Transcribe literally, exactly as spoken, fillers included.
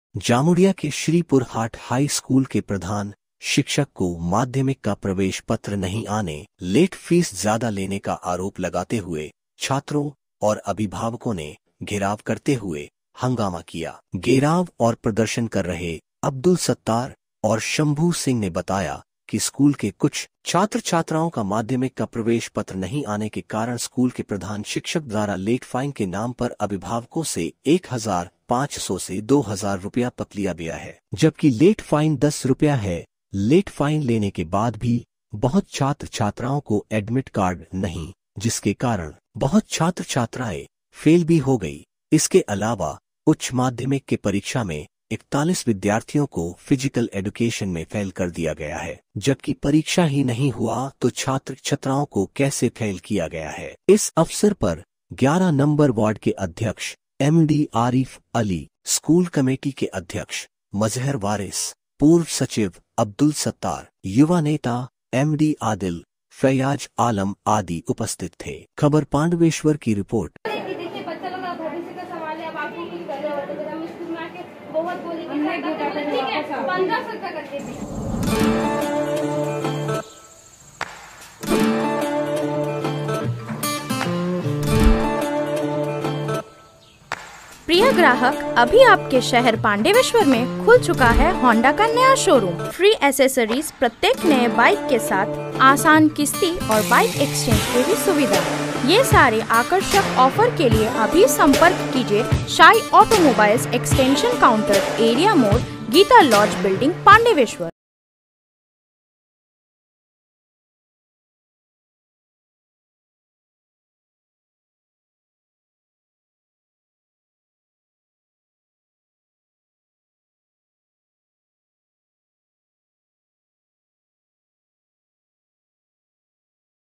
जामुड़िया के श्रीपुर हाट high school के प्रधान शिक्षक को माध्यमिक का प्रवेश पत्र नहीं आने, लेट फीस ज्यादा लेने का आरोप लगाते हुए छात्रों और अभिभावकों ने घेराव करते हुए हंगामा किया। घेराव और प्रदर्शन कर रहे अब्दुल सत्तार और शंभू सिंह ने बताया कि स्कूल के कुछ छात्र छात्राओं का माध्यमिक का प्रवेश पत्र नहीं आने के कारण स्कूल के प्रधान शिक्षक द्वारा लेट फाइन के नाम पर अभिभावकों से एक हजार पाँच सौ से दो हजार रुपया पक लिया गया है, जबकि लेट फाइन दस रुपया है। लेट फाइन लेने के बाद भी बहुत छात्र छात्राओं को एडमिट कार्ड नहीं, जिसके कारण बहुत छात्र छात्राएं फेल भी हो गई। इसके अलावा उच्च माध्यमिक के परीक्षा में इकतालीस विद्यार्थियों को फिजिकल एजुकेशन में फेल कर दिया गया है, जबकि परीक्षा ही नहीं हुआ तो छात्र छात्राओं को कैसे फेल किया गया है। इस अवसर पर ग्यारह नंबर वार्ड के अध्यक्ष M D Arif Ali, school committee के अध्यक्ष मजहर वारिस, पूर्व सचिव अब्दुल सत्तार, युवा नेता एम डी आदिल, फैयाज आलम आदि उपस्थित थे। खबर पांडवेश्वर की रिपोर्ट। प्रिय ग्राहक, अभी आपके शहर पांडवेश्वर में खुल चुका है होंडा का नया शोरूम। फ्री एसेसरीज प्रत्येक नए बाइक के साथ, आसान किस्ती और बाइक एक्सचेंज की भी सुविधा। ये सारे आकर्षक ऑफर के लिए अभी संपर्क कीजिए शाई ऑटोमोबाइल्स एक्सटेंशन काउंटर, एरिया मोड़, गीता लॉज बिल्डिंग, पांडवेश्वर।